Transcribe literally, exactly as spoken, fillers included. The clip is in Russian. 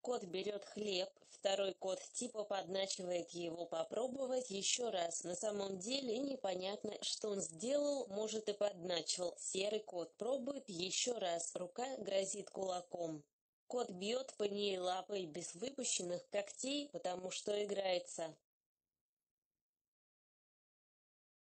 Кот берет хлеб, второй кот типа подначивает его попробовать еще раз. На самом деле непонятно, что он сделал, может и подначивал. Серый кот пробует еще раз, рука грозит кулаком. Кот бьет по ней лапой без выпущенных когтей, потому что играется.